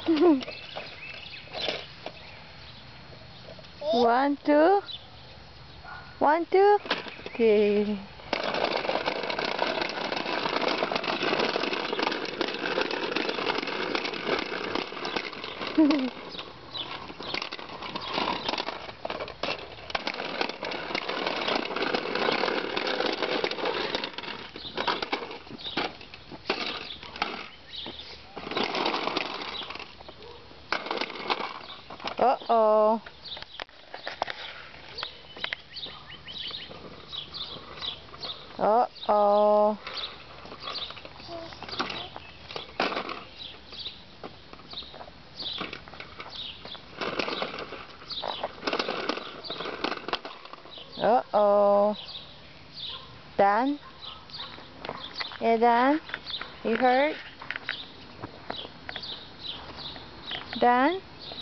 One, two. 1, 2. Okay. Uh-oh. Uh-oh. Uh-oh. Dan? Yeah, Dan? You hurt? Dan?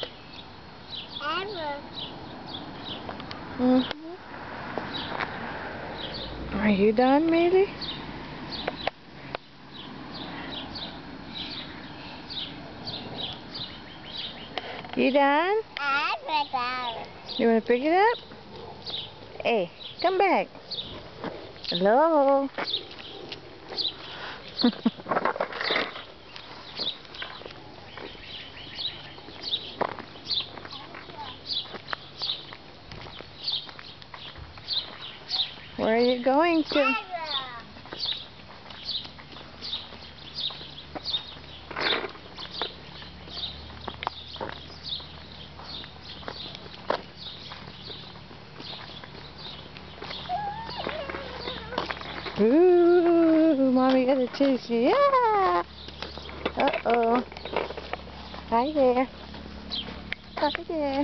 Mm-hmm. Are you done, MeiLee? You done? You want to pick it up? Hey, come back. Hello? Where are you going to? Ooh, Mommy gotta chase you. Yeah! Uh-oh. Hi there. Hi there.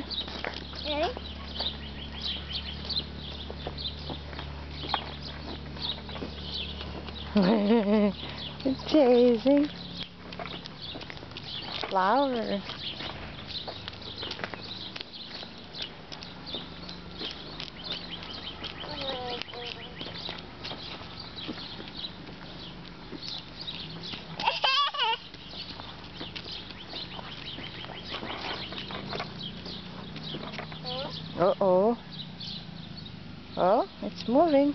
It's chasing flowers. Uh-oh. Oh, it's moving.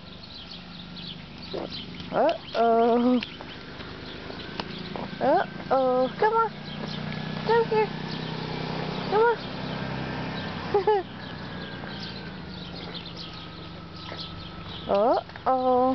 Uh-oh. Uh-oh. Come on. Come here. Come on. Uh-oh.